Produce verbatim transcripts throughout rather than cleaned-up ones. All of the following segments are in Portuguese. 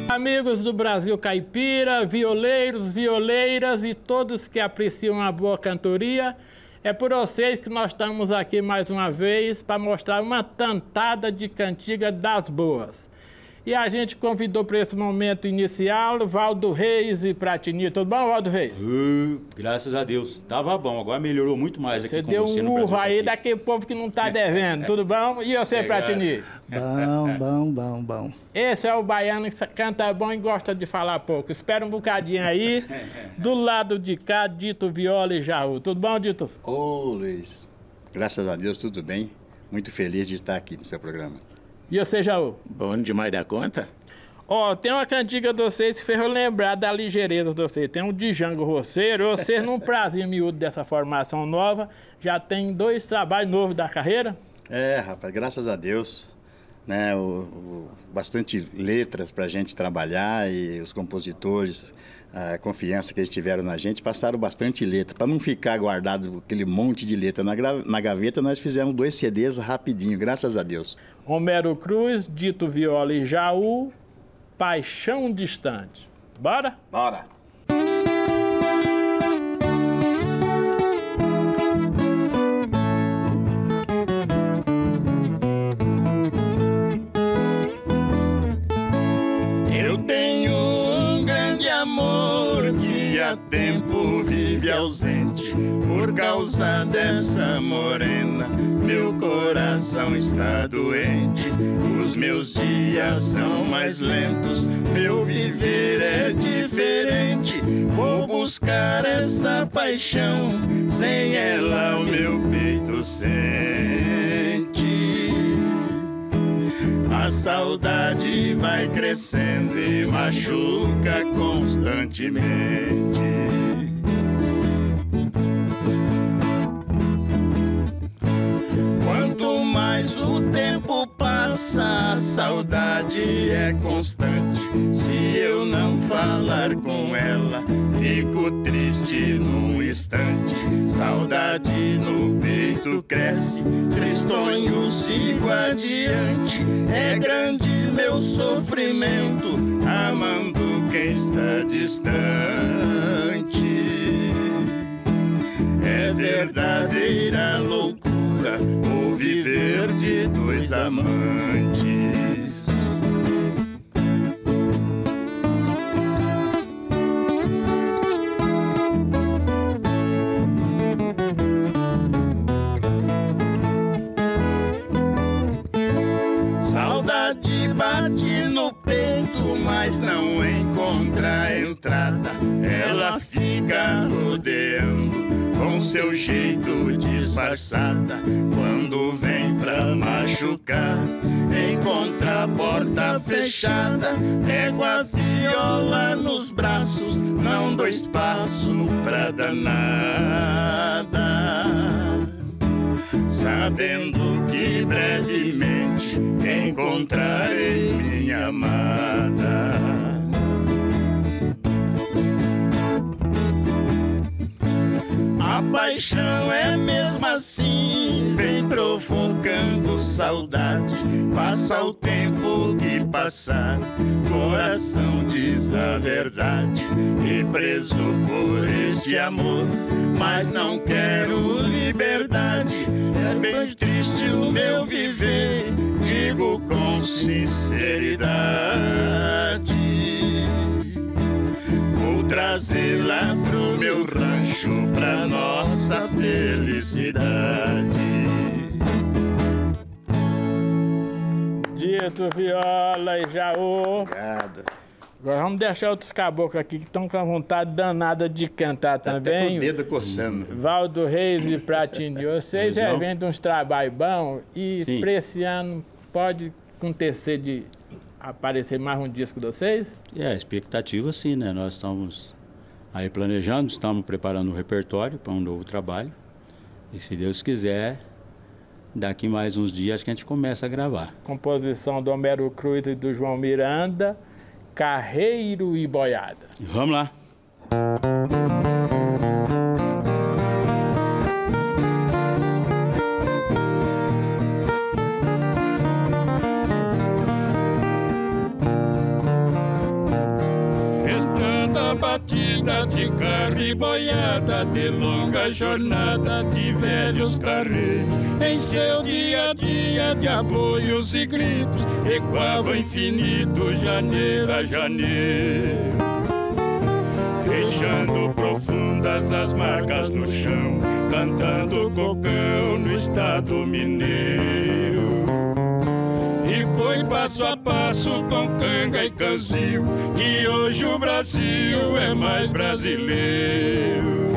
Amigos do Brasil Caipira, violeiros, violeiras e todos que apreciam a boa cantoria, é por vocês que nós estamos aqui mais uma vez para mostrar uma tantada de cantiga das boas. E a gente convidou para esse momento inicial Valdo Reis e Pratini. Tudo bom, Valdo Reis? Uh, graças a Deus. Tava bom, agora melhorou muito mais aqui com você no Brasil. Você deu um urro aí daquele povo que não tá devendo. Tudo bom? E você, Pratini? Bom, bom, bom, bom. Esse é o baiano que canta bom e gosta de falar pouco. Espera um bocadinho aí. Do lado de cá, Dito Viola e Jaú. Tudo bom, Dito? Ô, Luiz. Graças a Deus, tudo bem. Muito feliz de estar aqui no seu programa. E você, Jaú? Bom demais da conta. Ó, oh, tem uma cantiga de vocês que fez eu lembrar da ligeireza de vocês. Tem um Django Roceiro. Vocês, num prazer miúdo dessa formação nova, já tem dois trabalhos novos da carreira? É, rapaz, graças a Deus. Né, o, o, bastante letras para a gente trabalhar e os compositores, a confiança que eles tiveram na gente, passaram bastante letra. Para não ficar guardado aquele monte de letra na, na gaveta, nós fizemos dois C Ds rapidinho, graças a Deus. Homero Cruz, Dito Viola e Jaú, Paixão Distante. Bora? Bora! Eu tenho um grande amor que há tempo vive ausente. Por causa dessa morena, meu coração está doente. Os meus dias são mais lentos, meu viver é diferente. Vou buscar essa paixão, sem ela o meu peito sente. A saudade vai crescendo e machuca constantemente. Quanto mais o tempo passa, a saudade é constante. Se eu não falar com ela, fico triste num instante. Saudade no peito cresce, tristonho sigo adiante. É grande meu sofrimento, amando quem está distante. É verdadeira loucura o viver de dois amantes. Saudade bate no peito, mas não encontra a entrada. Ela fica rodeando com seu jeito disfarçada. Quando vem pra machucar, encontra a porta fechada. Pego a viola nos braços, não dou espaço pra danada, sabendo que brevemente encontrarei minha amada. A paixão é mesmo assim, vem provocando saudade. Passa o tempo que passar, coração diz a verdade. E preso por este amor, mas não quero liberdade. É bem triste o meu viver, digo com sinceridade. Vou trazer lá pro meu rancho, pra nossa felicidade. Dito Viola e Jaú. Obrigado. Agora vamos deixar outros caboclos aqui que estão com a vontade danada de cantar Tá também. até com o dedo coçando. Valdo Reis e Pratini. Vocês já vêm de uns trabalhos bons e Sim. para esse ano pode acontecer de aparecer mais um disco de vocês? É, a expectativa sim, né? Nós estamos aí planejando, estamos preparando o repertório para um novo trabalho. E se Deus quiser, daqui mais uns dias que a gente começa a gravar. Composição do Homero Cruz e do João Miranda, Carreiro e Boiada. Vamos lá. batida de carro e boiada, de longa jornada de velhos carreiros. Em seu dia a dia de apoios e gritos, ecoava infinito janeiro a janeiro, deixando profundas as marcas no chão, cantando cocão no estado mineiro. E foi passo a passo com canga e canzil, que hoje o Brasil é mais brasileiro.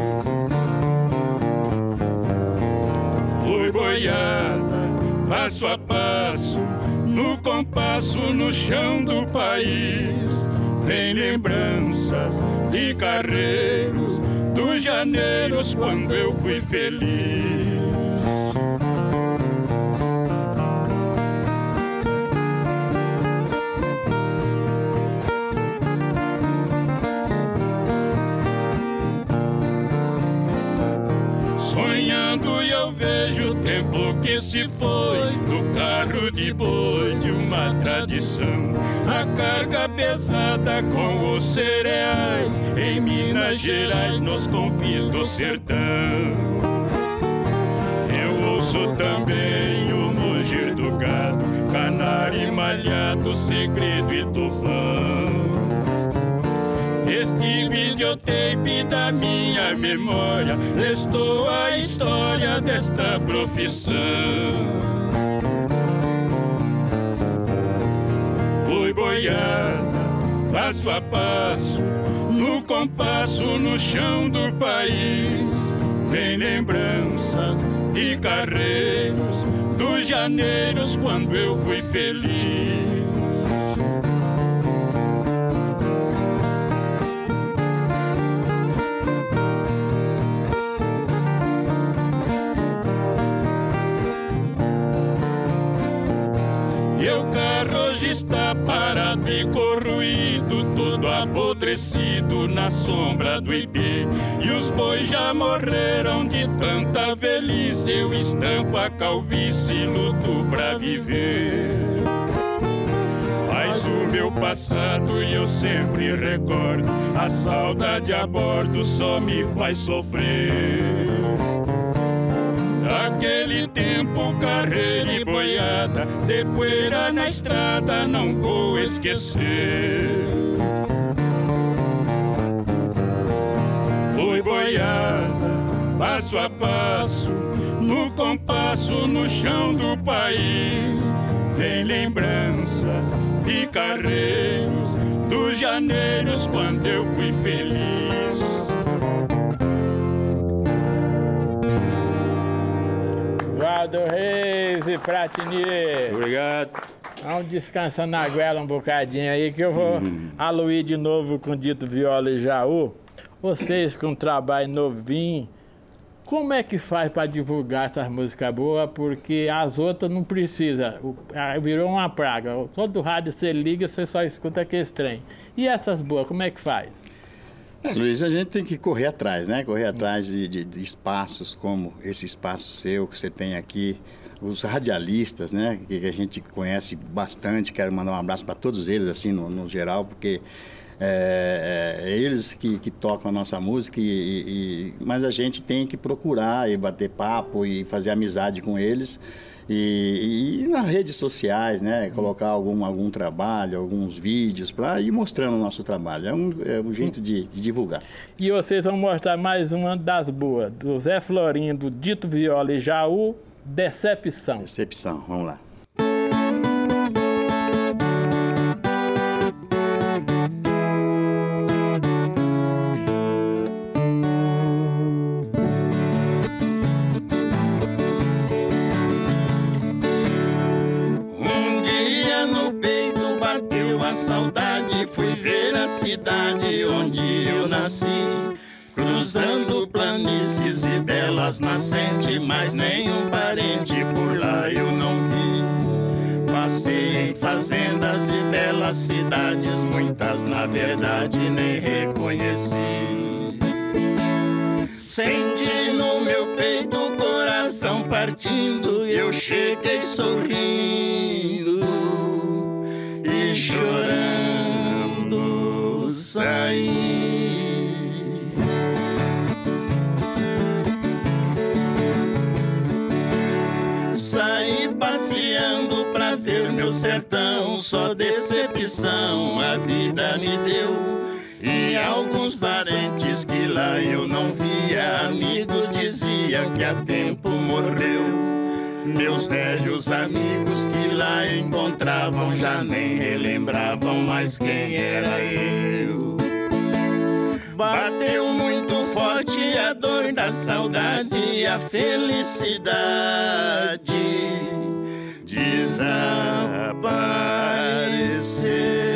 Foi boiada, passo a passo, no compasso, no chão do país. Tem lembranças de carreiros, dos janeiros, quando eu fui feliz. Sonhando eu vejo o tempo que se foi, no carro de boi de uma tradição. A carga pesada com os cereais, em Minas Gerais, nos confins do sertão. Eu ouço também o mugir do gado, canário malhado, segredo e tufão. Este videotape da minha memória restou a história desta profissão. Fui boiada, passo a passo, no compasso, no chão do país. Tem lembranças de carreiros, dos janeiros, quando eu fui feliz. Está parado e corroído, todo apodrecido na sombra do Ipê. E os bois já morreram de tanta velhice, eu estampo a calvície e luto pra viver. Mas o meu passado e eu sempre recordo, a saudade a bordo só me faz sofrer. Aquele tempo, carreira e boiada, de poeira na estrada, não vou esquecer. Fui boiada, passo a passo, no compasso, no chão do país. Tem lembranças de carreiros, dos janeiros, quando eu fui feliz. Valdo Reis e Pratini. Obrigado. Vamos descansar na goela um bocadinho aí, que eu vou uhum. aluir de novo com Dito Viola e Jaú. Vocês com um trabalho novinho, como é que faz para divulgar essas músicas boas? Porque as outras não precisa, virou uma praga. Todo rádio você liga, você só escuta aquele trem. E essas boas, como é que faz? É, Luiz, a gente tem que correr atrás, né? Correr atrás de, de, de espaços como esse espaço seu que você tem aqui. Os radialistas, né? Que a gente conhece bastante. Quero mandar um abraço para todos eles, assim, no, no geral, porque é, é eles que, que tocam a nossa música. E, e, mas a gente tem que procurar e bater papo e fazer amizade com eles. E, e nas redes sociais, né? Colocar algum, algum trabalho, alguns vídeos para ir mostrando o nosso trabalho. É um, é um jeito de, de divulgar. E vocês vão mostrar mais uma das boas, do Zé Florinho, do Dito Viola e Jaú, Decepção. Decepção, vamos lá. Saudade, fui ver a cidade onde eu nasci, cruzando planícies e belas nascentes, mas nenhum parente por lá eu não vi. Passei em fazendas e belas cidades, muitas na verdade nem reconheci. Senti no meu peito o coração partindo, eu cheguei sorrindo e chorando saí. ilusão, só decepção a vida me deu. E alguns parentes que lá eu não via, amigos diziam que há tempo morreu. Meus velhos amigos que lá encontravam já nem relembravam mais quem era eu. Bateu muito forte a dor da saudade e a felicidade desapareceu.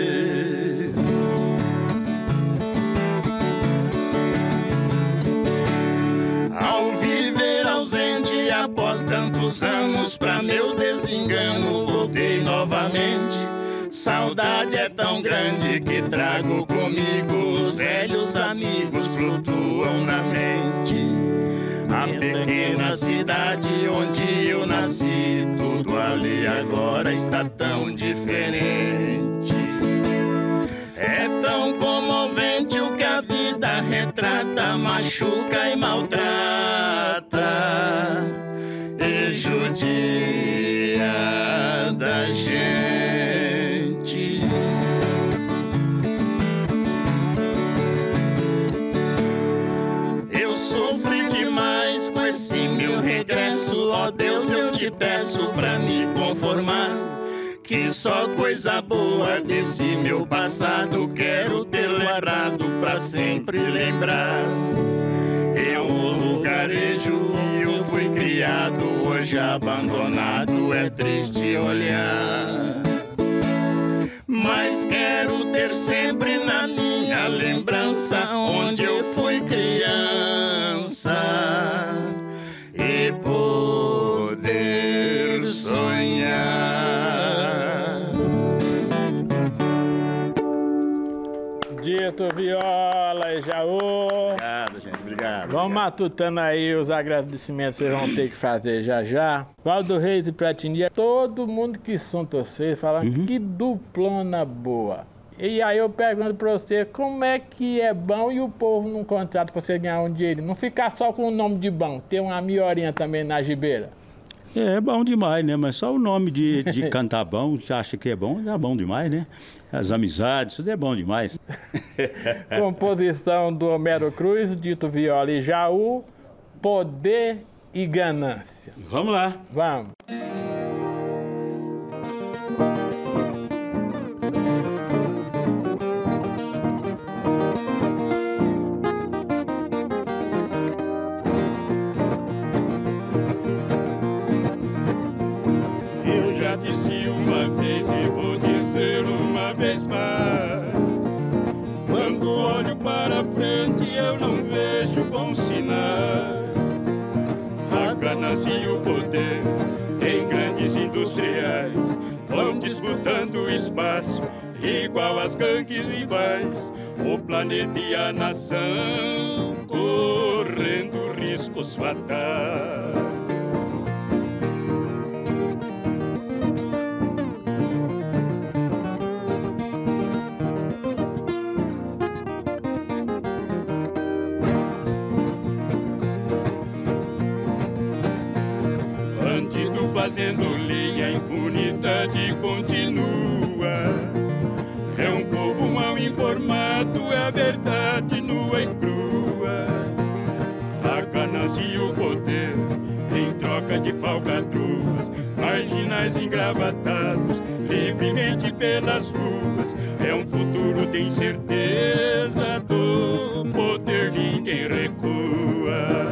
Após tantos anos, pra meu desengano, voltei novamente. Saudade é tão grande que trago comigo. Os velhos amigos flutuam na mente. A pequena cidade onde eu nasci, tudo ali agora está tão diferente. É tão comovente o que a vida retrata, machuca e maltrata e judia da gente. Eu sofri demais com esse meu regresso, ó Deus, eu te peço pra me conformar, que só coisa boa desse meu passado quero ter lembrado pra sempre lembrar. Eu no lugarejo e eu fui criado, hoje abandonado, é triste olhar. Mas quero ter sempre na minha lembrança onde eu fui criança e poder sonhar. Dito Viola e Jaú. Obrigado, gente. Obrigado. Vamos obrigado. matutando aí os agradecimentos que vocês vão ter que fazer já já. Valdo Reis e Pratinha, todo mundo que são vocês falando uhum. que duplona boa. E aí eu pergunto pra você, como é que é bom e o povo não contrata pra você ganhar um dinheiro? Não ficar só com o nome de bom, ter uma melhorinha também na gibeira. É, é bom demais, né? Mas só o nome de, de cantar bom, que acha que é bom, é bom demais, né? As amizades, tudo é bom demais. Composição do Homero Cruz, Dito Viola e Jaú, Poder e Ganância. Vamos lá. Vamos. Disse uma vez e vou dizer uma vez mais: quando olho para frente eu não vejo bons sinais. A ganância e o poder em grandes industriais vão disputando espaço igual as gangues rivais. O planeta e a nação correndo riscos fatais. Fazendo linha, a impunidade continua. É um povo mal informado, é a verdade nua e crua. A ganância e o poder em troca de falcatruas, marginais engravatados livremente pelas ruas. É um futuro de incerteza, do poder ninguém recua.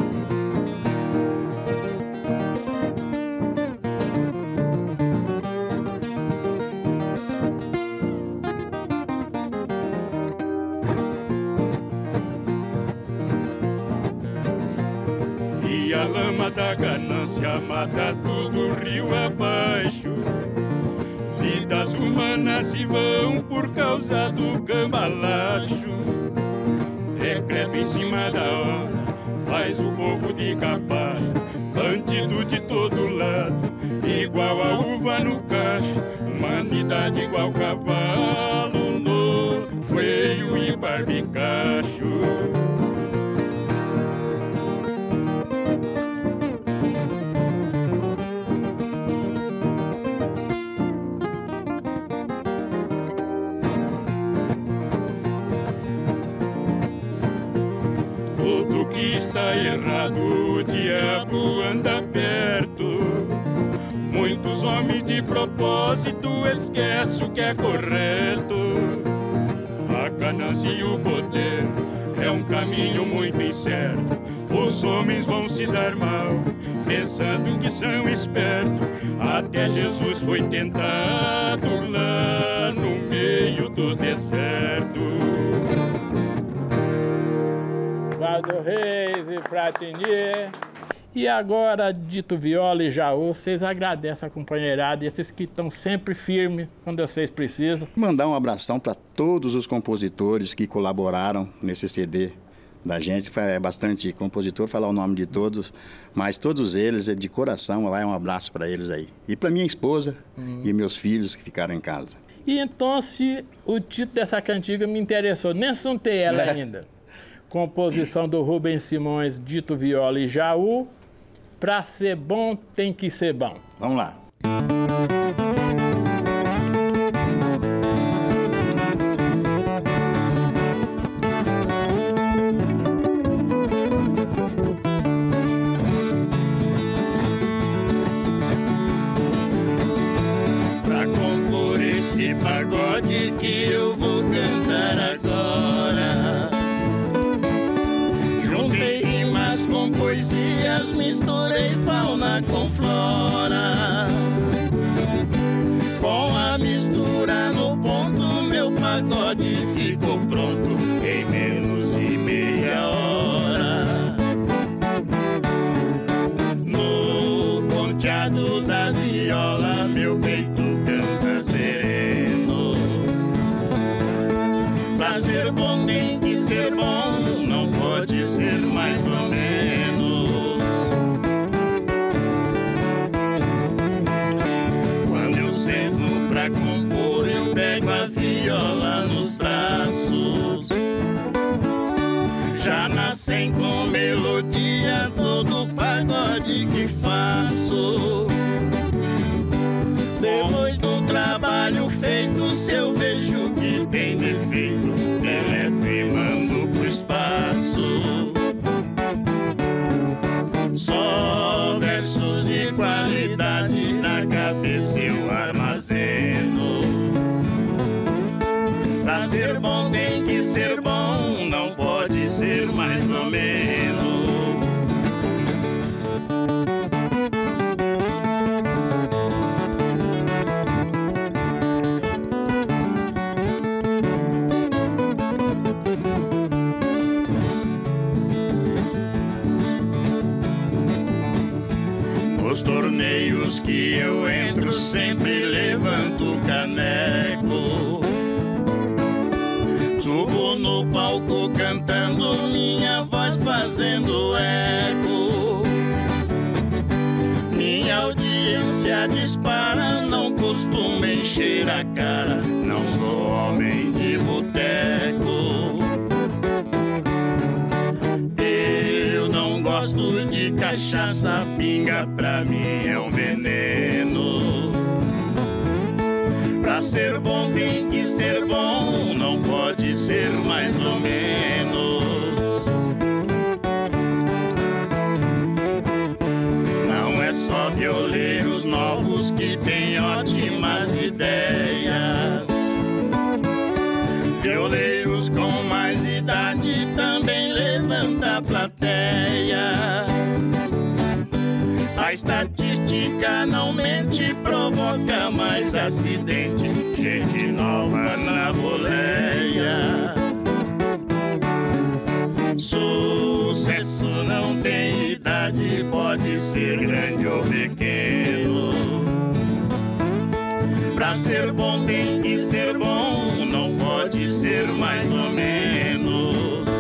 A lama da ganância mata tudo rio abaixo. Vidas humanas se vão por causa do cambalacho. Decreto em cima da hora faz o povo de capacho. Bandido de todo lado, igual a uva no cacho. Humanidade igual cavalo no freio e barbicacho. tá errado, o diabo anda perto. Muitos homens de propósito esquecem o que é correto. A ganância e o poder é um caminho muito incerto. Os homens vão se dar mal, pensando que são espertos. Até Jesus foi tentado lá no meio do deserto. Valdo Reis e Pratini. E agora, Dito Viola e Jaú, vocês agradecem a companheirada e esses que estão sempre firmes quando vocês precisam. Mandar um abração para todos os compositores que colaboraram nesse C D da gente. É bastante compositor, falar o nome de todos, mas todos eles, é de coração, vai um abraço para eles aí. E para minha esposa hum. e meus filhos que ficaram em casa. E então, se o título dessa cantiga me interessou, nem suntei ela é. ainda. Composição do Rubens Simões, Dito Viola e Jaú. Pra ser bom, tem que ser bom. Vamos lá. Pra compor esse pagode que eu vou cantar agora, juntei rimas com poesias, misturei fauna com flora. Com a mistura no ponto, meu pagode ficou pronto em menos de meia hora. No ponteado da viola, meu peito canta sereno. Pra ser bom tem que ser bom, não pode ser mais ou menos. Quando eu sento pra compor, eu pego a viola nos braços. Já nascem com melodias todo pagode que faço. Depois do trabalho feito, se eu vejo que tem defeito, deleto e mando pro espaço. Só versos de qualidade na cabeça eu armazeno. Pra ser bom tem que ser bom, não pode ser mais ou menos. Nos torneios que eu entro, sempre levanto o caneco. Subo no palco cantando, minha voz fazendo eco. Minha audiência dispara, não costumo encher a cara, não sou homem de boteco. Eu não gosto de cachaça, pinga pra mim é um veneno. Pra ser bom tem que ser bom, não pode ser mais ou menos. Não é só violeiros novos que têm ótimas ideias. Violeiros com mais idade também levanta a plateia. A estatística não mente, provoca mais acidente, gente nova na boleia. Sucesso não tem idade, pode ser grande ou pequeno. Pra ser bom tem que ser bom, não pode ser mais ou menos.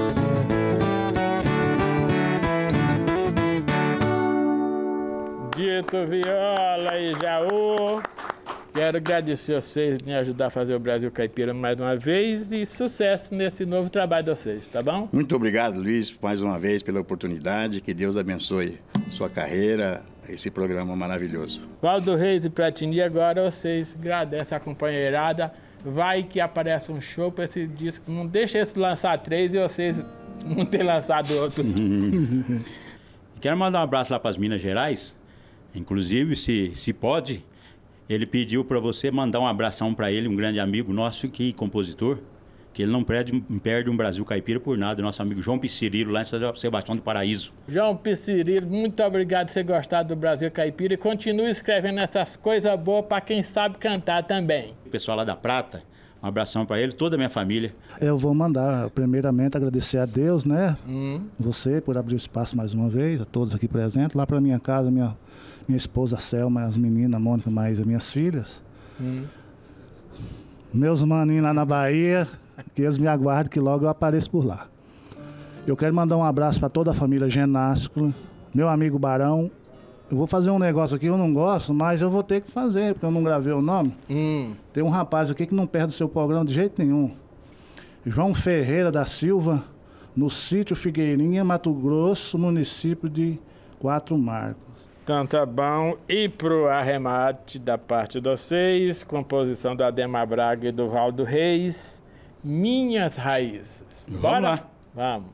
Dito Viola e Jaú, quero agradecer a vocês por me ajudar a fazer o Brasil Caipira mais uma vez e sucesso nesse novo trabalho de vocês, tá bom? Muito obrigado, Luiz, mais uma vez pela oportunidade. Que Deus abençoe sua carreira, esse programa maravilhoso. Valdo Reis e Pratini, agora vocês agradecem a companheirada. Vai que aparece um show para esse disco. Não deixa eles lançar três e vocês não ter lançado outro. Quero mandar um abraço lá para as Minas Gerais. Inclusive, se, se pode, ele pediu para você mandar um abração para ele, um grande amigo nosso aqui, compositor, que ele não perde, perde um Brasil Caipira por nada, nosso amigo João Piscirilo, lá em São Sebastião do Paraíso. João Piscirilo, muito obrigado por você gostar do Brasil Caipira e continue escrevendo essas coisas boas para quem sabe cantar também. O pessoal lá da Prata, um abração para ele, toda a minha família. Eu vou mandar, primeiramente, agradecer a Deus, né? Hum. Você por abrir o espaço mais uma vez, a todos aqui presentes. Lá para minha casa, minha, minha esposa Selma, as meninas, Mônica, mais as minhas filhas. Hum. Meus maninhos lá na Bahia, que eles me aguardem que logo eu apareço por lá. Eu quero mandar um abraço para toda a família Genásculo, meu amigo Barão. Eu vou fazer um negócio aqui, eu não gosto, mas eu vou ter que fazer, porque eu não gravei o nome. Hum. Tem um rapaz aqui que não perde o seu programa de jeito nenhum. João Ferreira da Silva, no sítio Figueirinha, Mato Grosso, município de Quatro Marcos. Então tá bom. E pro arremate da parte de vocês, composição do Ademar Braga e do Valdo Reis, Minhas Raízes. Vamos Bora? lá. Vamos.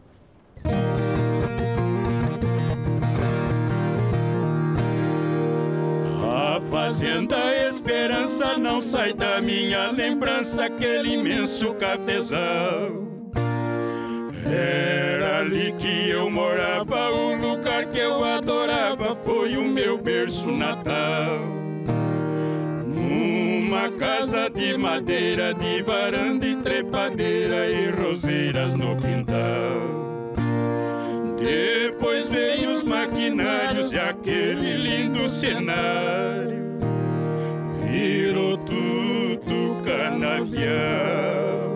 A fazenda Esperança não sai da minha lembrança, aquele imenso cafezal. Era ali que eu morava, o lugar que eu adorava foi o meu berço natal. Numa casa de madeira, de varanda e trepadeira e roseiras no quintal. Depois veio os maquinários e aquele lindo cenário virou tudo canavial.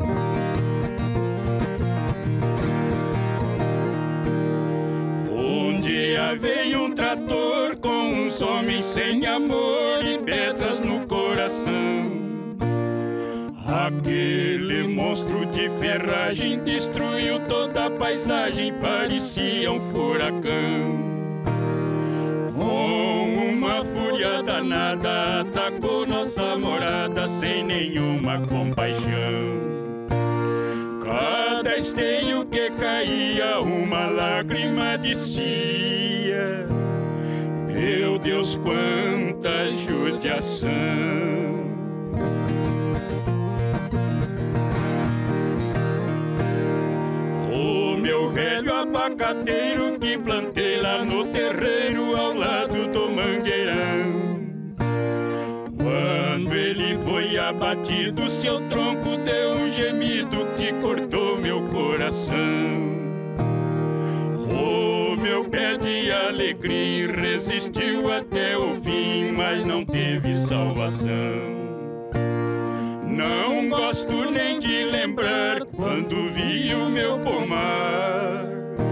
Um dia veio um trator com uns homens sem amor e pedras no coração. Aquele monstro de ferragem destruiu toda a paisagem, parecia um furacão. Com uma fúria danada, atacou nossa morada sem nenhuma compaixão. Cada esteio que caía, uma lágrima descia. Meu Deus, quanta judiação! Meu velho abacateiro que plantei lá no terreiro ao lado do mangueirão. Quando ele foi abatido, seu tronco deu um gemido que cortou meu coração. O meu pé de alegria resistiu até o fim, mas não teve salvação. Não gosto nem de lembrar quando vi o meu pomar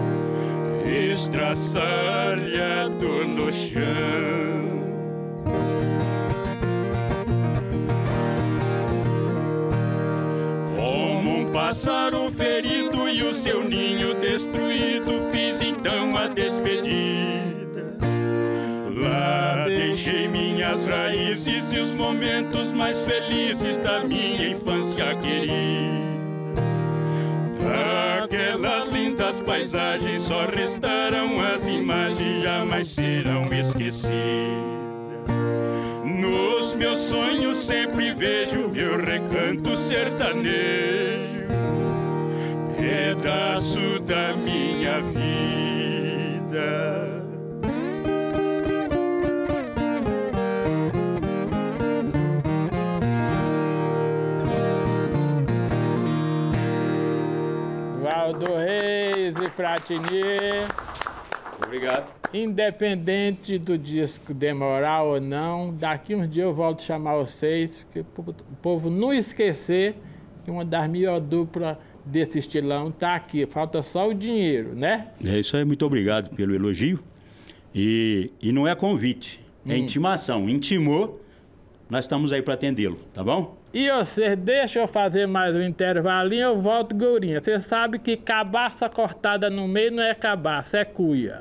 estraçalhado no chão. Como um pássaro ferido e o seu ninho destruído, fiz então a despedida. Lá deixei minhas raízes e os momentos mais felizes da minha infância querida. Daquelas lindas paisagens só restaram as imagens, jamais serão esquecidas. Nos meus sonhos sempre vejo meu recanto sertanejo, pedaço da minha vida. Valdo Reis e Pratinier. Obrigado. Independente do disco demorar ou não, daqui uns dias eu volto a chamar vocês, porque o povo não esquecer que uma das melhores duplas desse estilão tá aqui. Falta só o dinheiro, né? É isso aí, muito obrigado pelo elogio. E, e não é convite, é Hum. intimação. Intimou, nós estamos aí para atendê-lo, tá bom? E você deixa eu fazer mais um intervalinho, eu volto, Gourinha. Você sabe que cabaça cortada no meio não é cabaça, é cuia.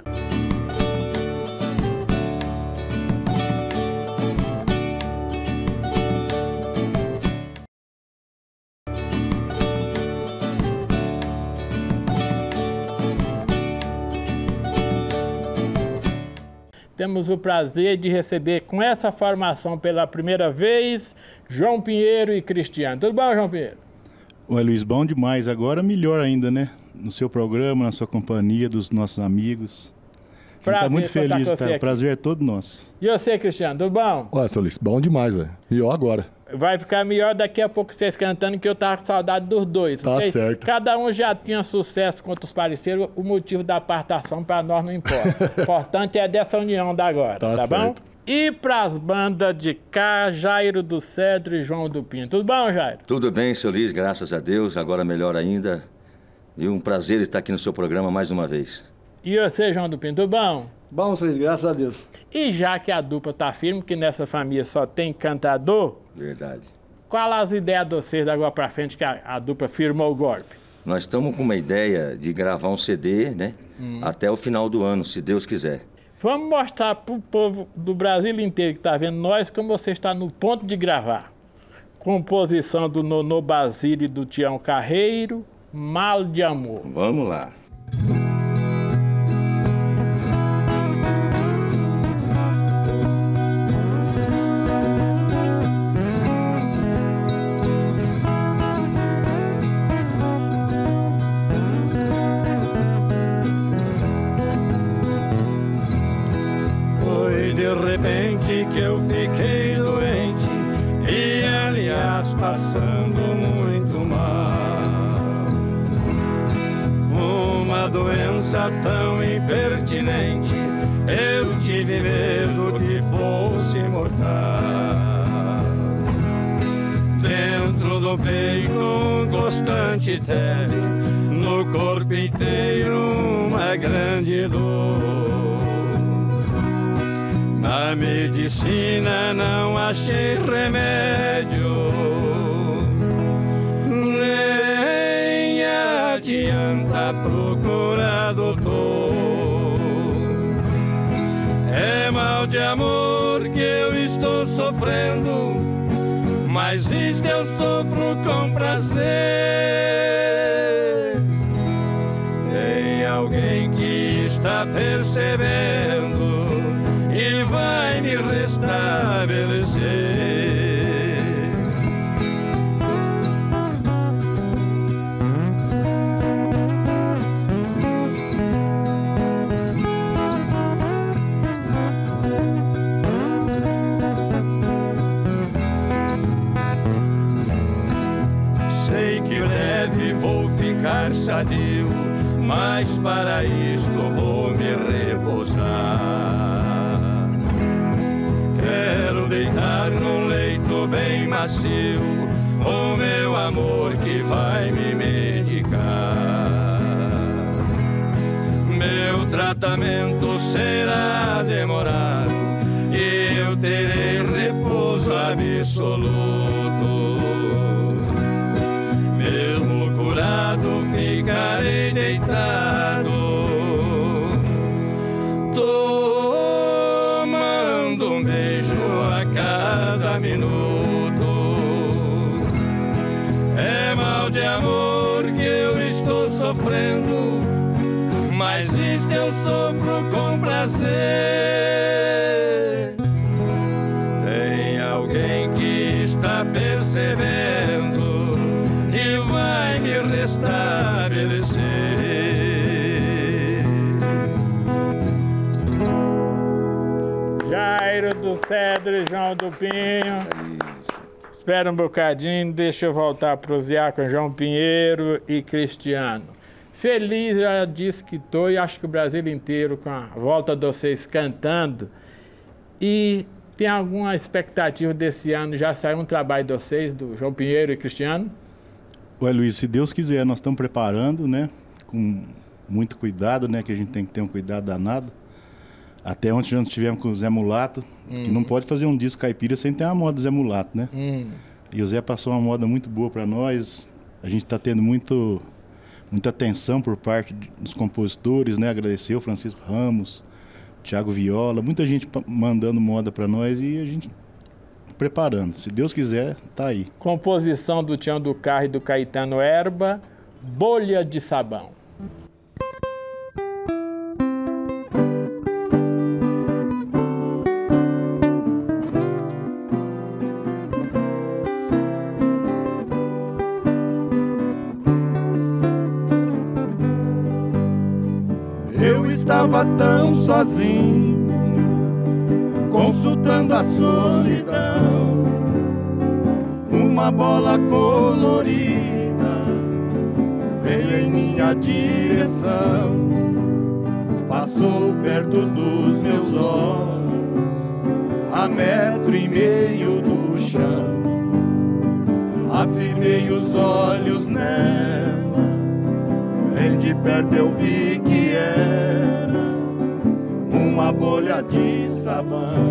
temos o prazer de receber com essa formação pela primeira vez, João Pinheiro e Cristiano. Tudo bom, João Pinheiro? Ué, Luiz, bom demais. Agora melhor ainda, né? No seu programa, na sua companhia, dos nossos amigos. Está muito feliz, tá? O prazer é todo nosso. E você, Cristiano, tudo bom? Ué, seu Luiz, bom demais, velho. Melhor agora. Vai ficar melhor daqui a pouco vocês cantando, que eu tava com saudade dos dois. Tá vocês, certo. Cada um já tinha sucesso quanto os pareceram, o motivo da apartação para nós não importa. O importante é dessa união da agora, tá, tá bom? E pras bandas de cá, Jairo do Cedro e João do Pinho. Tudo bom, Jairo? Tudo bem, seu Luiz, graças a Deus. Agora melhor ainda. E um prazer estar aqui no seu programa mais uma vez. E você, João do Pinho, tudo bom? Bom, seu Luiz, graças a Deus. E já que a dupla tá firme, que nessa família só tem cantador... Verdade. Qual as ideias de vocês da agora pra frente que a, a dupla firmou o golpe? Nós estamos com uma ideia de gravar um C D, né? Hum. Até o final do ano, se Deus quiser. Vamos mostrar pro povo do Brasil inteiro que tá vendo nós como você está no ponto de gravar. Composição do Nonô Basílio e do Tião Carreiro, Mal de Amor. Vamos lá. Que eu fiquei doente e, aliás, passando muito mal. Uma doença tão impertinente, eu tive medo que fosse mortal. Dentro do peito um constante teve, no corpo inteiro uma grande dor. Na medicina não achei remédio, nem adianta procurar doutor. É mal de amor que eu estou sofrendo, mas isto eu sofro com prazer. Tem alguém que está percebendo e vai me restabelecer. Sei que breve vou ficar sadio, mas para isso vou me repousar. Quero deitar num leito bem macio, o meu amor que vai me medicar. Meu tratamento será demorado e eu terei repouso absoluto. Mesmo curado ficarei deitado, tomando um beijo a cada minuto. É mal de amor que eu estou sofrendo, mas isto eu sofro com prazer. Tem alguém que está percebendo e vai me restabelecer. Jairo do Cedro e João do Pinho. Espera um bocadinho, deixa eu voltar para os Diáconos João Pinheiro e Cristiano. Feliz, já disse que estou, e acho que o Brasil inteiro com a volta de vocês cantando. E tem alguma expectativa desse ano? Já saiu um trabalho de vocês, do João Pinheiro e Cristiano? Ué, Luiz, se Deus quiser, nós estamos preparando, né? Com muito cuidado, né? Que a gente tem que ter um cuidado danado. Até ontem nós tivemos com o Zé Mulato, hum. que não pode fazer um disco caipira sem ter uma moda do Zé Mulato, né? Hum. E o Zé passou uma moda muito boa para nós. A gente está tendo muito, muita atenção por parte dos compositores, né? Agradecer o Francisco Ramos, Thiago Viola, muita gente mandando moda para nós e a gente preparando. Se Deus quiser, tá aí. Composição do Tião do Carro e do Caetano Erba, Bolha de Sabão. estava tão sozinho, consultando a solidão. Uma bola colorida veio em minha direção, passou perto dos meus olhos, a metro e meio do chão. Afirmei os olhos nela, bem de perto eu vi que era uma bolha de sabão,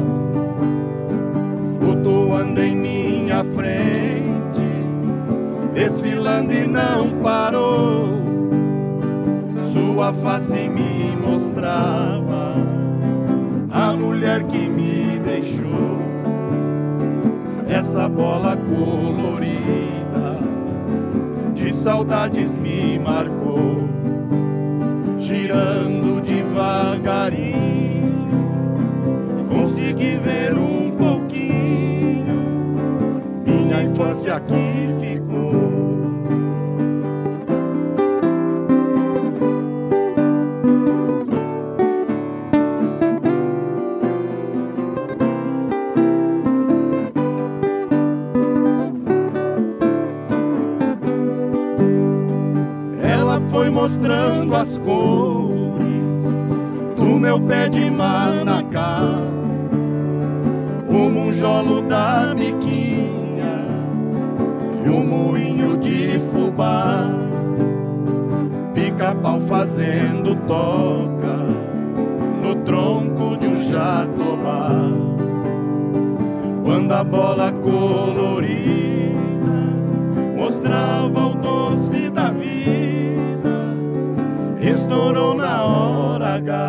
flutuando em minha frente, desfilando e não parou. Sua face me mostrava a mulher que me deixou. Essa bola colorida de saudades me marcou, girando devagarinho, consegui ver um pouquinho minha infância que ficou. Mostrando as cores do meu pé de manacá, o monjolo da biquinha e o moinho de fubá, pica-pau fazendo toca no tronco de um jatobá. Quando a bola colorida mostrava o doce da vida, estourou na hora H.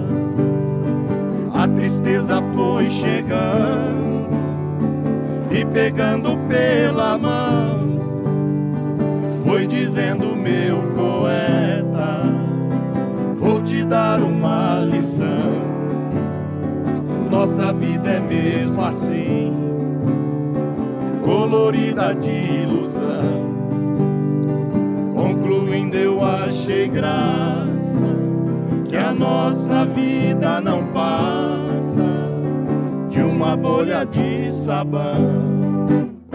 A tristeza foi chegando e pegando pela mão, foi dizendo: meu poeta, vou te dar uma lição. Nossa vida é mesmo assim, colorida de ilusão. Concluindo, eu achei graça que a nossa vida não passa de uma bolha de sabão.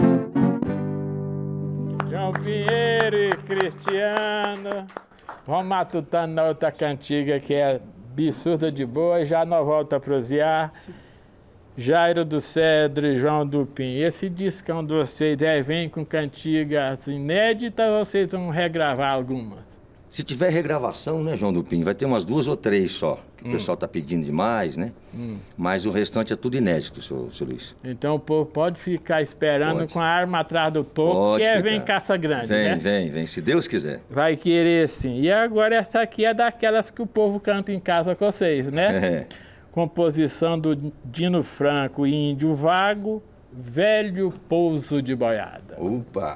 João Pinheiro e Cristiano, vamos matutando na outra cantiga que é absurda de boa, e já nós volta a prosear. Jairo do Cedro e João Dupin, esse discão de vocês é, vem com cantigas inéditas ou vocês vão regravar algumas? Se tiver regravação, né, João Dupin, vai ter umas duas ou três só, que hum. o pessoal está pedindo demais, né? Hum. Mas o restante é tudo inédito, senhor, senhor Luiz. Então o povo pode ficar esperando pode. com a arma atrás do topo, pode que é ficar. Vem Caça Grande, vem, né? Vem, vem, se Deus quiser. Vai querer sim. E agora essa aqui é daquelas que o povo canta em casa com vocês, né? É. Composição do Dino Franco e Índio Vago, Velho Pouso de Boiada. Opa!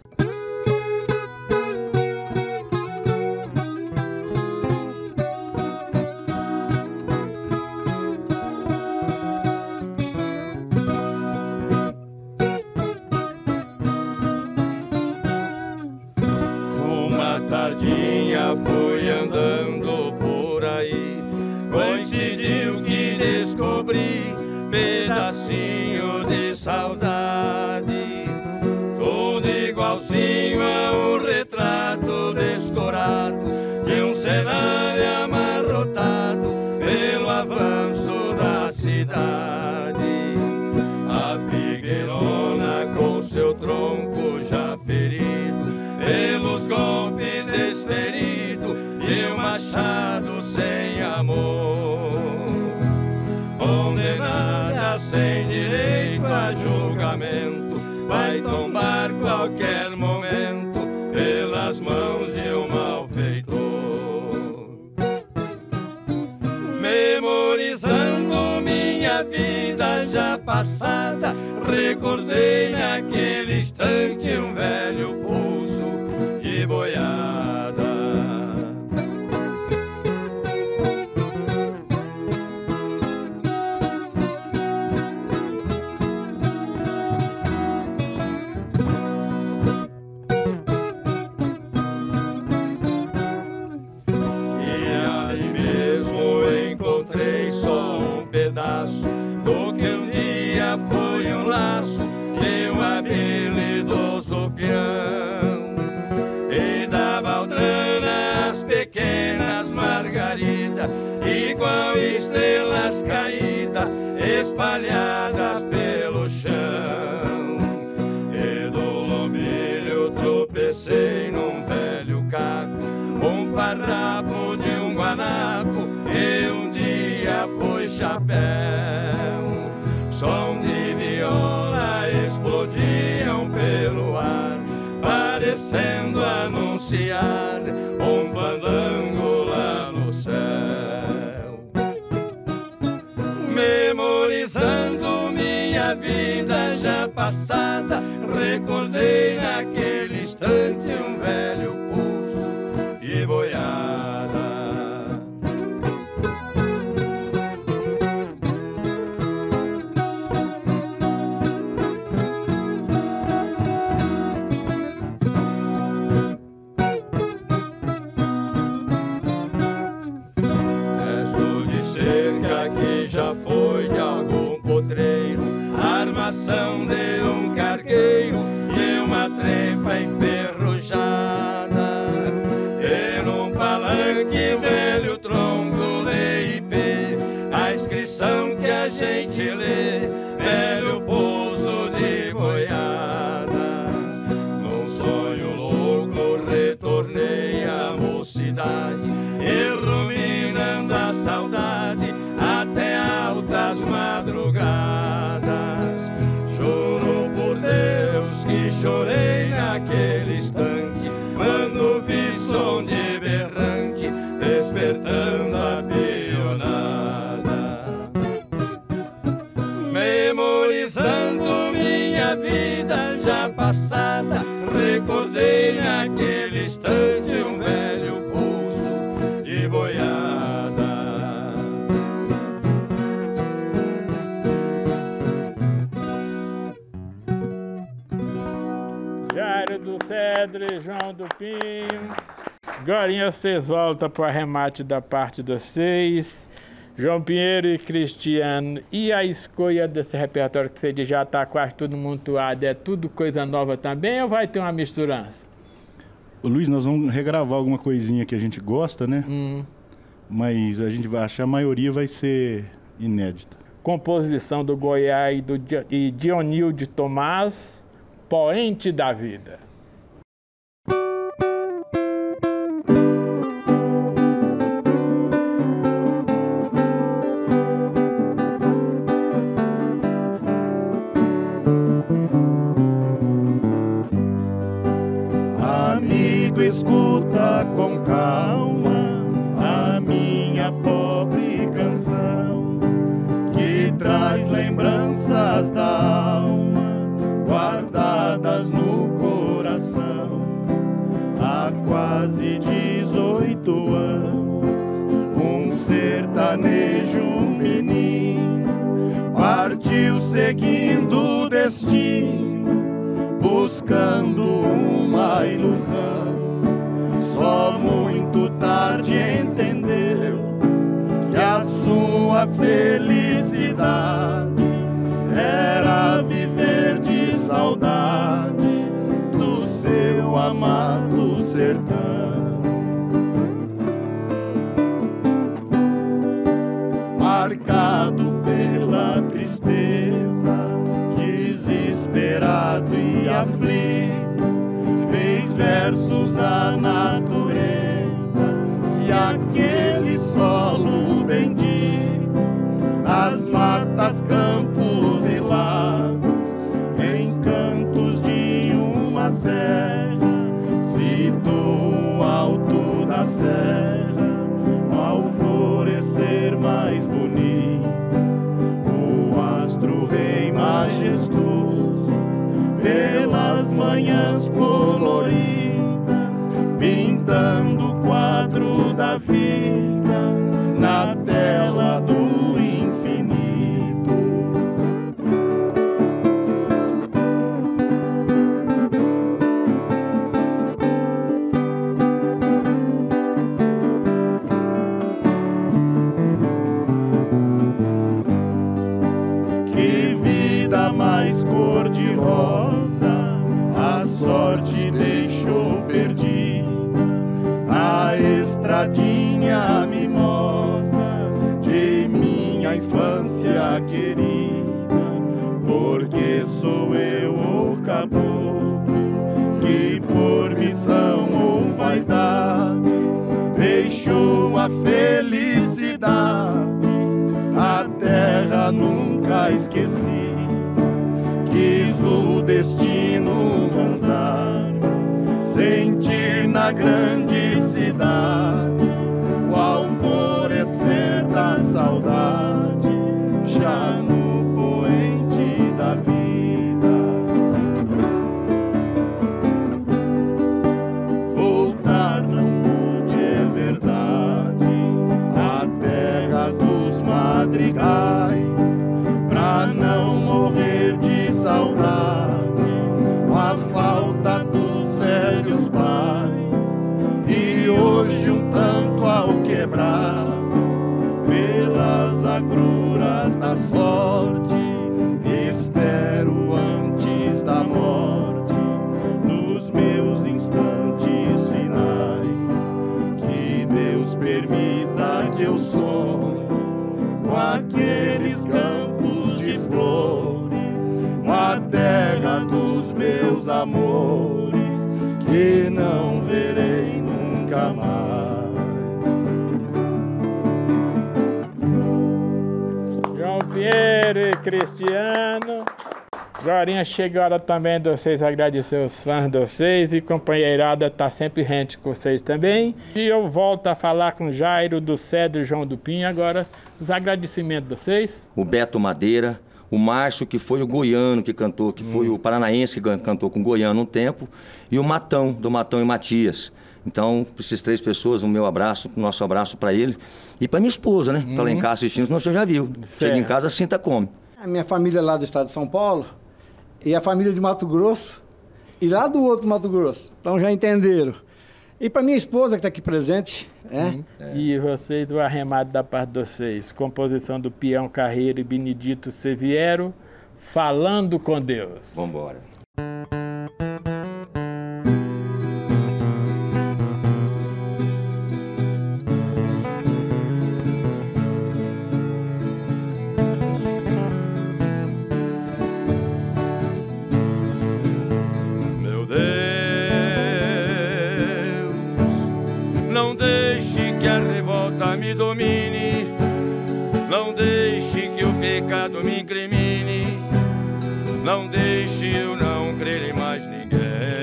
Uma tardinha fui andando por aí, coincidiu que descobri pedacinho de saudade, tudo igualzinho a um retrato descorado de um cenário amarrotado pelo avanço da cidade. A figueirona com seu tronco já ferido pelos golpes desferido e o machado sem amor, condenada sem direito a julgamento, vai tombar qualquer momento pelas mãos de um malfeitor. Memorizando minha vida já passada, recordei naquele instante um velho pouso de boiada. E aí mesmo do peão. E da baldrana as pequenas margaridas, igual estrelas caídas, espalhadas pelo chão. E do lombilho tropecei num velho caco, um farrapo de um guanaco, e um dia foi chapéu. Som de viola explodiam pelo ar, parecendo anunciar um fandango lá no céu. Memorizando minha vida já passada, recordei naquele instante um velho poço de boiada. Já foi de algum potreiro, armação de um cargueiro e uma trepa enferrujada. E num palanque velho tronco de ipê, a inscrição que a gente lê, velho pouso de boiada. Num sonho louco retornei à mocidade, e ruminando a saudade até altas madrugadas. Juro por Deus que chorei naquele instante, quando vi som de berrante despertando a pionada. Memorizando minha vida já passada, recordei naquele instante um velho pouso de boiada. Do Cedre, João do Pinho. Agora vocês voltam para o arremate da parte dos seis. João Pinheiro e Cristiano. E a escolha desse repertório que você diz já está quase tudo montuado, é tudo coisa nova também ou vai ter uma misturança? Ô, Luiz, nós vamos regravar alguma coisinha que a gente gosta, né? Hum. Mas a gente vai achar a maioria vai ser inédita. Composição do Goiás e, do, e Dionilde Tomás, Poente da Vida. Amigo, escuta com calma a minha pobre canção, que traz lembranças da alma guardadas no coração. Há quase dezoito anos, um sertanejo menino partiu seguindo o destino, buscando uma ilusão. Só muito tarde entendeu que a sua felicidade era viver de saudade do seu amado sertão. Marcado pela tristeza, desesperado e aflito, fez versos à natureza e aquele solo bendito, nas matas, campos e lagos, em cantos de uma serra, citou o alto da serra, o alvorecer mais bonito, o astro rei majestoso, pelas manhãs coloridas, pintando o quadro da vida na tela do infinito. Que vida mais cor-de-rosa, a sorte sorte deixou perdida a estradinha mimosa de minha infância querida, porque sou eu o caboclo que por missão ou vaidade deixou a felicidade. A terra nunca esqueci, quis o destino mandar sentir na grande cidade o alvorecer da saudade, já no poente da vida. Voltar não pude, é verdade, a terra dos madrigais, pra não morrer de saudade com a falta dos velhos pais. E hoje um tanto ao quebrado pelas agruras da sorte, espero antes da morte, nos meus instantes finais, que Deus permita que eu sonhe com aqueles campos de flores, com a terra dos meus amores, que não verei nunca mais. João Pinheiro e Cristiano. Agora chega a hora também de vocês agradecer os fãs de vocês, e companheirada tá sempre rente com vocês também. E eu volto a falar com Jairo do Cedro João do Pinho. Agora os agradecimentos de vocês. O Beto Madeira, o Márcio, que foi o goiano que cantou, que hum. foi o paranaense que cantou com o goiano um tempo, e o Matão, do Matão e Matias. Então, para essas três pessoas, o meu abraço, o nosso abraço para ele. E para minha esposa, né? Hum. Tá lá em casa assistindo, senão você já viu. Certo. Chega em casa, sinta come. A minha família lá do estado de São Paulo, e a família de Mato Grosso, e lá do outro Mato Grosso. Então já entenderam. E para minha esposa que está aqui presente. É? Hum. É. E vocês, o arremado da parte de vocês. Composição do Peão Carreiro e Benedito Seviero, Falando com Deus. Vamos embora. Me domine, não deixe que o pecado me incrimine, não deixe eu não crer em mais ninguém.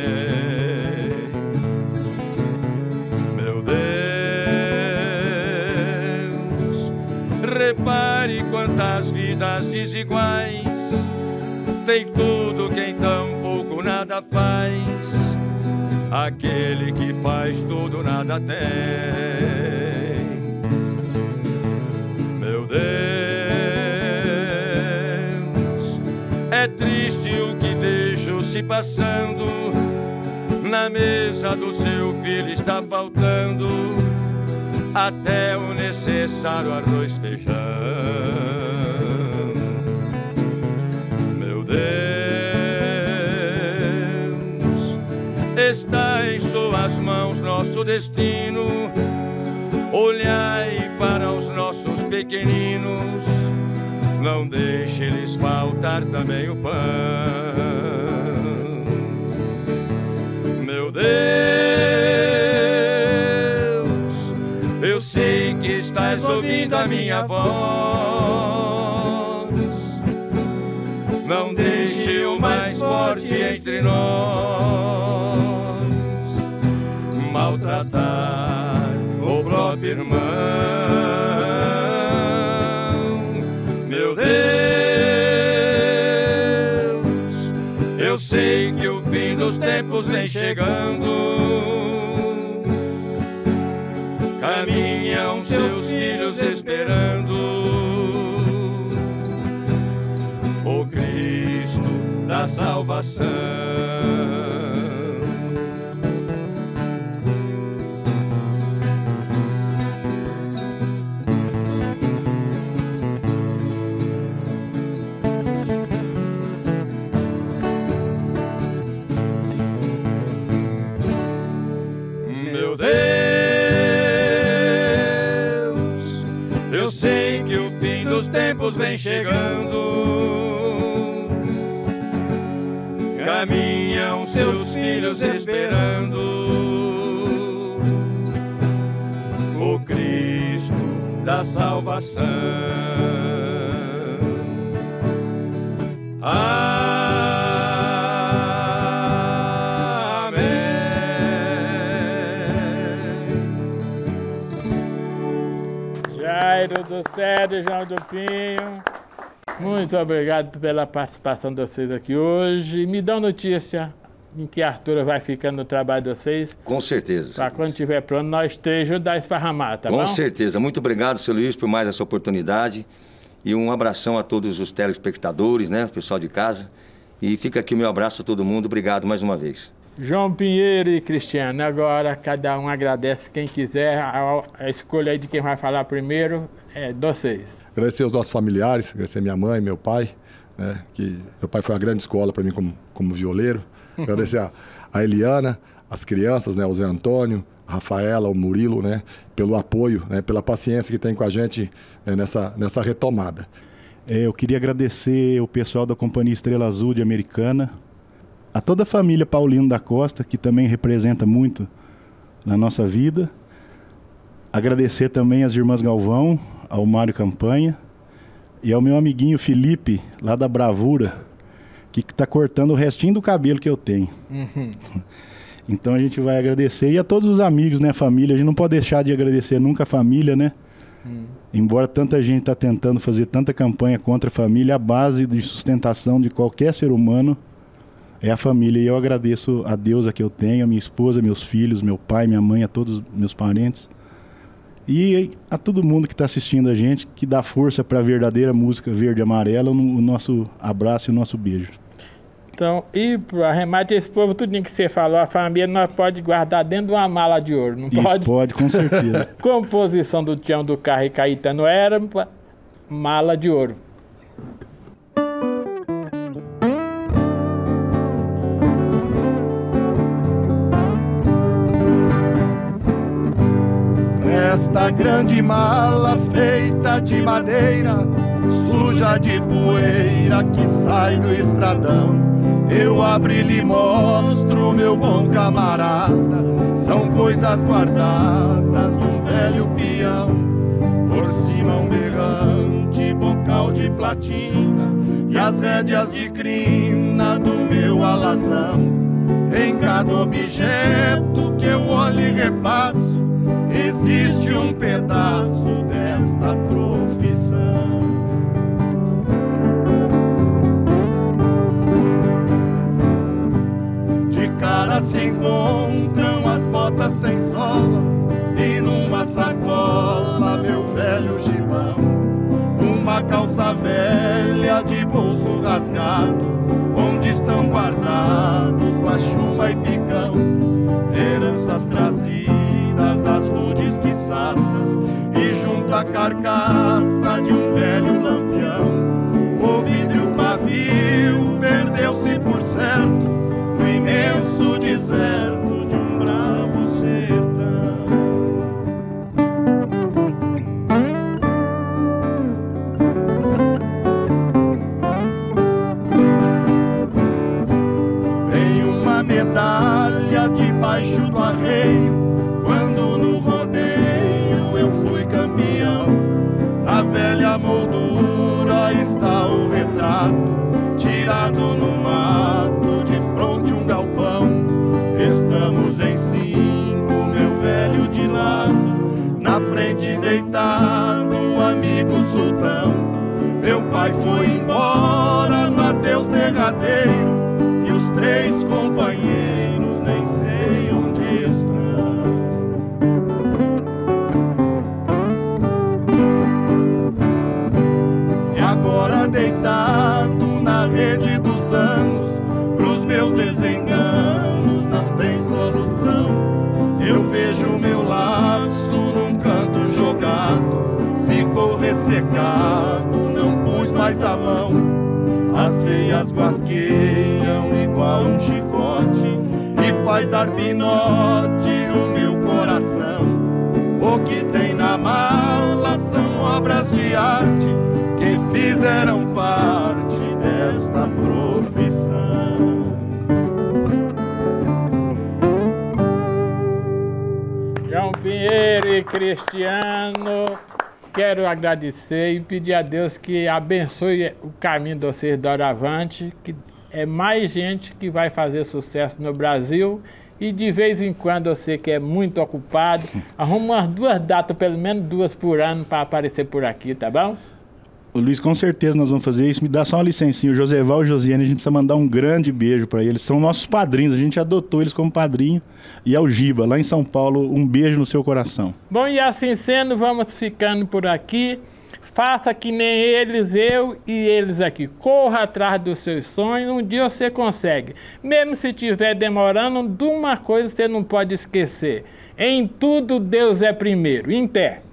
Meu Deus, repare quantas vidas desiguais, tem tudo quem tão pouco nada faz, aquele que faz tudo nada tem. Deus, é triste o que vejo se passando, na mesa do seu filho está faltando até o necessário arroz e feijão. Meu Deus, está em suas mãos nosso destino, olhai para os nossos pequeninos, não deixe lhes faltar também o pão. Meu Deus, eu sei que estás ouvindo a minha voz, não deixe o mais forte entre nós maltratar o próprio irmão. Meu Deus, eu sei que o fim dos tempos vem chegando, caminham seus filhos esperando o Cristo da salvação. Jesus vem chegando, caminham seus filhos esperando o Cristo da salvação. Amém. Jairo do Céu, João do Pinho, muito obrigado pela participação de vocês aqui hoje. Me dão notícia em que Arthur vai ficando no trabalho de vocês. Com certeza. Para quando estiver pronto, nós três ajudar a esparramar, tá Com bom? Com certeza. Muito obrigado, seu Luiz, por mais essa oportunidade. E um abração a todos os telespectadores, né, o pessoal de casa. E fica aqui o meu abraço a todo mundo. Obrigado mais uma vez. João Pinheiro e Cristiano, agora cada um agradece quem quiser. A, a escolha aí de quem vai falar primeiro é de vocês. Agradecer aos nossos familiares, agradecer a minha mãe, meu pai, né, que meu pai foi uma grande escola para mim como, como violeiro. Agradecer a, a Eliana, as crianças, né, o Zé Antônio, a Rafaela, o Murilo, né, pelo apoio, né, pela paciência que tem com a gente, né, nessa, nessa retomada. É, eu queria agradecer o pessoal da Companhia Estrela Azul de Americana, a toda a família Paulino da Costa, que também representa muito na nossa vida. Agradecer também às irmãs Galvão, ao Mário Campanha e ao meu amiguinho Felipe, lá da Bravura, que está cortando o restinho do cabelo que eu tenho. Uhum. Então a gente vai agradecer. E a todos os amigos, né, família. A gente não pode deixar de agradecer nunca a família, né? Uhum. Embora tanta gente está tentando fazer tanta campanha contra a família, a base de sustentação de qualquer ser humano é a família. E eu agradeço a Deus a que eu tenho, a minha esposa, meus filhos, meu pai, minha mãe, a todos meus parentes. E a todo mundo que está assistindo a gente, que dá força para a verdadeira música verde e amarela, o nosso abraço e o nosso beijo. Então, e para arremate esse povo, tudo que você falou, a família nós pode guardar dentro de uma mala de ouro, não Isso, pode? Pode, com certeza. Composição do Tião do Carro e Caetano era mala de ouro. Esta grande mala feita de madeira, suja de poeira que sai do estradão, eu abro e lhe mostro, meu bom camarada, são coisas guardadas de um velho peão. Por cima um berrante, bocal de platina e as rédeas de crina do meu alazão. Em cada objeto que eu olho e repasso, existe um pedaço desta profissão. De cara se encontram as botas sem solas e numa sacola meu velho gibão. Uma calça velha de bolso rasgado, onde estão guardados guaxuma e picão. Heranças trazidas das rudes quiçaças e junto à carcaça de um velho lampião. O vidro e o pavio perdeu-se por certo no imenso deserto de um bravo sertão. Tem uma medalha debaixo do arreio, quando no rodeio eu fui campeão. Na velha moldura está o retrato, tirado no mato, de fronte um galpão. Estamos em cinco, meu velho de lado, na frente deitado o amigo sultão. Meu pai foi embora no adeus derradeiro, e os três companheiros nem sei onde estão. E agora deitado na rede dos anos, pros meus desenganos não tem solução. Eu vejo meu laço num canto jogado, ficou ressecado, não pus mais a mão. As veias guasqueiam igual um chicote e faz dar pinote o meu coração. O que tem na mala são obras de arte que fiz João Pinheiro e Cristiano, quero agradecer e pedir a Deus que abençoe o caminho de vocês doravante, que é mais gente que vai fazer sucesso no Brasil. E de vez em quando você que é muito ocupado, arruma umas duas datas, pelo menos duas por ano, para aparecer por aqui, tá bom? Ô, Luiz, com certeza nós vamos fazer isso. Me dá só uma licencinha. O Joseval e o Josiane, a gente precisa mandar um grande beijo para eles. São nossos padrinhos, a gente adotou eles como padrinho. E ao Giba, lá em São Paulo, um beijo no seu coração. Bom, e assim sendo, vamos ficando por aqui. Faça que nem eles, eu e eles aqui. Corra atrás dos seus sonhos, um dia você consegue. Mesmo se estiver demorando, de uma coisa você não pode esquecer. Em tudo Deus é primeiro. Em pé.